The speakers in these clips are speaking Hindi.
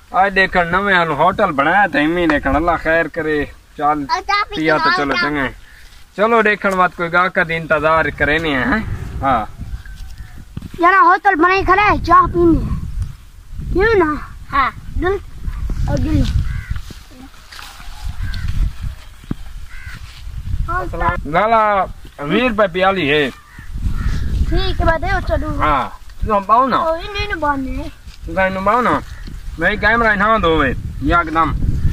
आज देखन नवे हल होटल बनाया था इमी देखन अल्लाह खैर करे चल पिया तो चलो चंगे चलो देखन बात कोई गा का इंतजार करे नहीं है। हाँ जरा होटल बनाई खड़ा है चाय पीनी है क्यों ना। हाँ दिल और दिल लाला 20 रुपए प्याली है। ठीक है बताओ चलो। हाँ तुम पाओ ना इन्हें बांधे तुम पाओ ना मैं कैमरा ना दो वे एकदम।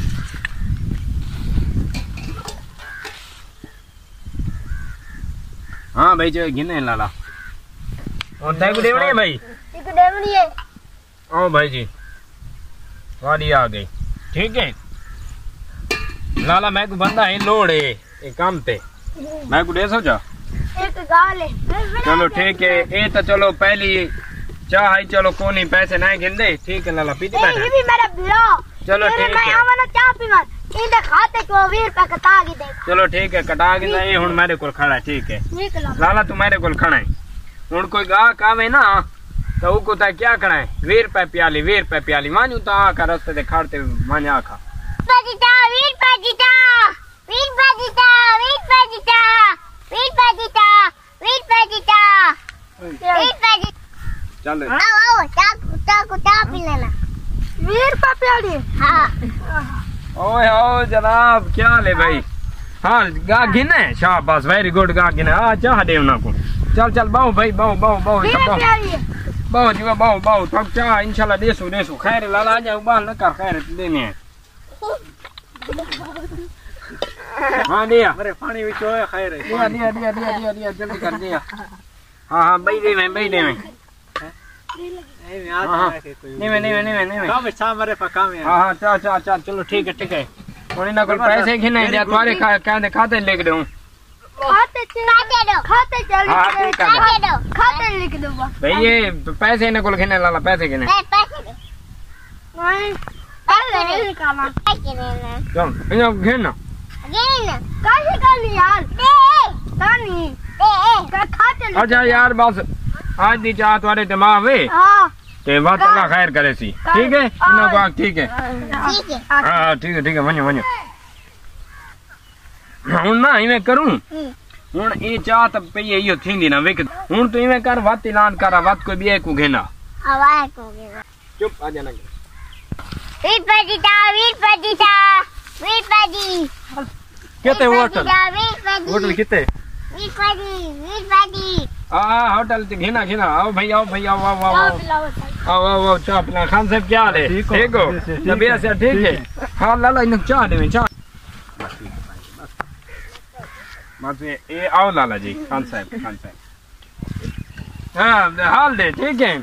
हाँ भाई जो गिने लाला और तय को देवनी है भाई ठीक देवनी है। ओ भाई जी वाली आ गई ठीक है लाला मैं को बंदा है लोड है एक काम पे मैं को दे सो जा एक गाल है। चलो ठीक है ये तो चलो पहली चाह है चलो कोनी पैसे नहीं गिन ठीक है लाला पीती बैठे ये भी मेरा बिलो चलो ठीक मैं है आवाना चाह पीवा इनके खाते को 20 रुपए कटा के दे। चलो ठीक है कटा के नहीं हुन मेरे को खड़ा ठीक है ठीक है लाला तू मेरे को खड़ा है हुन कोई गाहक आवे ना तो वो ता क्या करा है 20 रुपए प्याली मानू तो आका रास्ते दे खाड़ते माने आका 20 रुपए जीता 20 रुपए जीता 20 रुपए जीता 20 रुपए जीता 20 रुपए जीता 20 रुपए जीता चल आओ चाह पी लेना 20 रुपए प्याली। हाँ ओए ओ जनाब क्या ले भाई। हाँ गा गिने शाबाश वेरी गुड गा गिने आ चाह दे ना को चल चल बाऊ भाई बाऊ जी बाऊ तब चाह इंशाल्लाह देसो खैर लाला आ जाओ बाल न कर खैर देने है। हाँ दिया अरे पानी विच होए खैर है दिया जल्दी कर दिया। हाँ भाई दे मैं नहीं काम छा मरे पका में। हाँ चल चलो ठीक है और इना कोई पैसे गिने दे तुम्हारे कहते खाते लिख दूं खाते लिख दो भाई ये पैसे इन्हें को गिने लाला पैसे गिने चल इन्हें गिन कैसे कर यार अच्छा यार बस आज दी चाह तुम्हारे दिमाग में ते बात अल्लाह खैर करे सी ठीक है इन्हें को ठीक है हाँ ठीक है वन्यो हुन ना इवें करूं हुन ये चाह तब पे यो थींदी ना विक हुन तो इवें कर वात ऐलान करा वात कोई बिए को घेना चुप आ जाना 20 रुपए जीता कितने होटल कितने 20 रुपए होटल घिना आओ भाई आओ चाह पिला खान साहब क्या हाल है ठीक हो तबीयत से ठीक है। हाँ लाला इन्हें चाह दे चाह बस ये आओ लाला जी खान साहब हाँ हाल दे ठीक है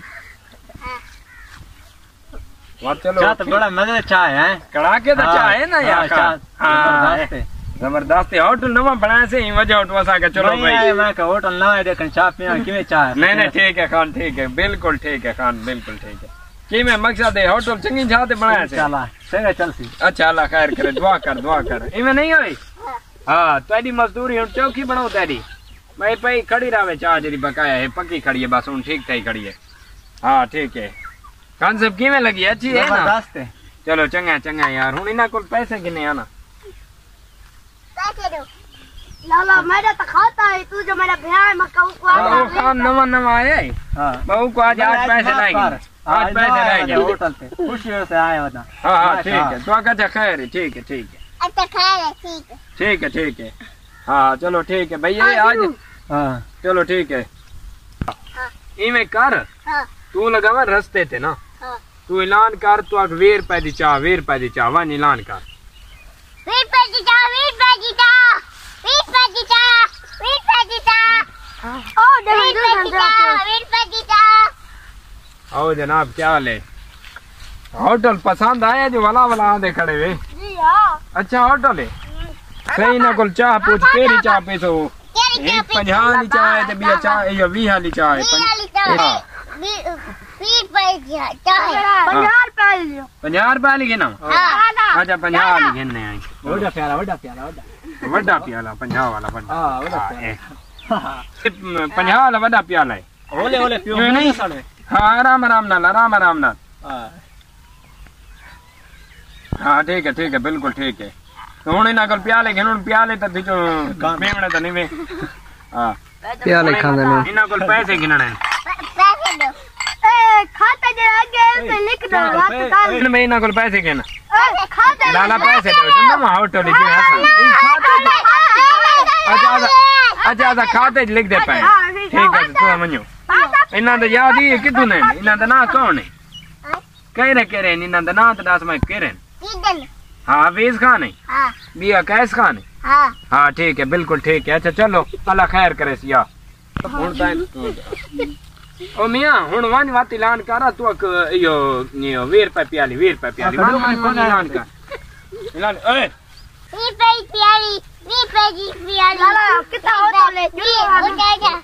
चलो चाह तो बड़ा मजे चाह है कड़ाके तो चाह है ना यार जबरदस्त होटल नवा बनाया से वजह उठवा के चलो भाई मैं का होटल नवा है देखन चाह पिया किवे चाह नहीं ठीक है खान ठीक है बिल्कुल ठीक है खान बिल्कुल ठीक है कि मैं मकसद है होटल चंगी छाते बनाया से चला सही चलसी। अच्छा अल्लाह खैर करे दुआ कर इमे नहीं होई। हाँ तेरी मजदूरी और चौकी बनाओ तेरी मैं पई खड़ी रहे चाह जरी बकाया है पक्की खड़ी है बस ठीक थई खड़ी है। हाँ ठीक है खान साहब किवें लगी अच्छी है ना चलो चंगा यार हुन इना कोल पैसे किने आना लाला मेरा तो खाता है तू जो मेरा भैया है मक्का को आ खान नवा आया है। हां बहू को आज पैसे लाएंगे आज पैसे लाएंगे होटल पे खुशी से आए बता। हाँ ठीक है तो अच्छा खैर है ठीक है अच्छा खैर है ठीक है हाँ चलो ठीक है भैया आज हाँ चलो ठीक है इवें कर तू लगावा रस्ते थे ना तू ऐलान कर तू 20 रुपए दी चाह वन ऐलान कर 20 रुपए जीता आओ जनाब क्या हाल है। होटल पसंद आया जो वाला आधे खड़े हुए अच्छा होटल है सही ना कुल चाह पूछ केरी चाह पीसो 50 वाली चाह है बिया चाह या 20 वाली चाह है 50 रुपए वाली गिना अच्छा 50 वाली गिनने आई बड़ा प्याला वड्डा प्याला 50 वाला वड्डा 50 वाला वड्डा प्याला है ओले पियो नहीं साले। हाँ आराम नाल हाँ ठीक है बिल्कुल ठीक है। तो हुन इना कोल प्याले घिन प्याले त दिचो पेवणे त नहीं वे। हां प्याले खांदे ने इना कोल पैसे गिनणे पैसे दो खाता जे आगे पे लिख दो हाथ इन में इना कोल पैसे गिन खाता लाला पैसे दो तुम होटल लिखी है अच्छा खाते लिख दे पे ठीक है तू मन्यो इना तो याद ही कितु ने इना तो ना कौन है करे इना तो ना तो दास में करे ईदन हाँ हफीज खान है हां बिया कैस खान है हां हाँ ठीक है बिल्कुल ठीक है। अच्छा चलो अल्लाह खैर करे सिया हुन ताई ओ मियां हुन वन वाती लान करा तू यो 20 रुपए प्याली 20 रुपए प्याली वन लान का लान ए 20 रुपए प्याली 20 रुपए की प्याली लाला कितना होता ले हो जाएगा।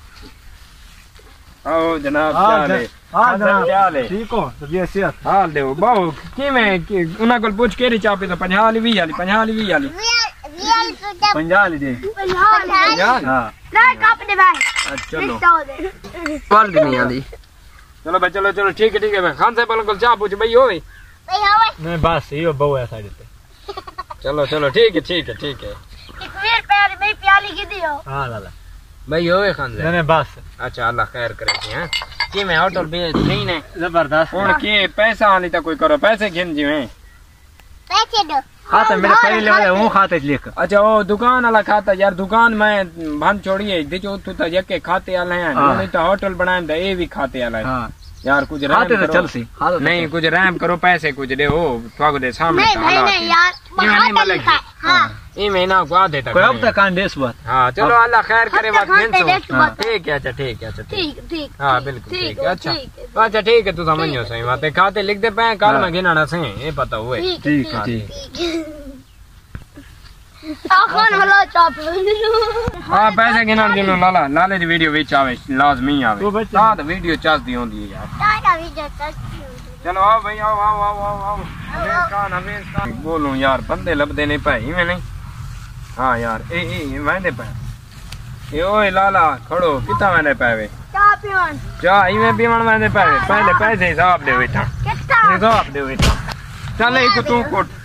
आओ जनाब प्याले हाँ जनाब प्याले ठीक हो तबीयत सेहत हाल दे बहु कि उना कोल पूछ केरी चापी तो 50 वाली 20 वाली 50 वाली 20 वाली रियल तो 50 ली दे 50 हां ना काप दे भाई चलो वाल नहीं आली चलो भाई चलो ठीक है भाई खान साहब को चाह पूछ भाई होवे भाई होवे नहीं बस यो बहु है साइड पे चलो ठीक है 20 रुपए में प्याली की दियो हां लाला भाई होवे खान साहब नहीं बस अच्छा अल्लाह खैर करे हैं कि मैं होटल भी नहीं ने जबरदस्त हुन के पैसा आली तो कोई करो पैसे गिन जी में पैसे दो खाता मेरे पहले वाले वो खाते लिख अच्छा वो दुकान वाला खाता यार दुकान में बंद छोड़िए दिचो तू तो यके खाते वाला है नहीं तो होटल बनाए तो ये भी खाते वाला है हां यार कुछ खाते रहम तो करो चल सी नहीं कुछ रहम करो पैसे कुछ दे हो तो दे सामने नहीं का नहीं हालात नहीं यार ये नहीं मतलब हां ये महीना को आधे तक कोई अब तक कान देस बात हाँ चलो अल्लाह खैर करे बात खाते गिन देख सो बात। ठीक है अच्छा ठीक है अच्छा ठीक ठीक हाँ बिल्कुल ठीक है अच्छा ठीक अच्छा ठीक है तू समझो सही बात है खाते लिख दे पे कल में गिनाना सही ये पता हुए ठीक है ठीक आखन हला चाप हाँ पैसे गिनो लाला लाले दी वीडियो विच आवे लाजमी आवे तो बच्चे- साथ वीडियो चास दी होंदी है यार टाटा वीडियो तक चलो आओ भाई आओ हमेश खान बोलूं यार बंदे लबदे नहीं पाए में नहीं हाँ यार ए वहदे पाए ए ओए लाला खड़ो कितना वहदे पाए चापियन जा इवें पीवण वहदे पाए पहले पैसे हिसाब दे बेटा कितना हिसाब दे बेटा चल एक तू कोट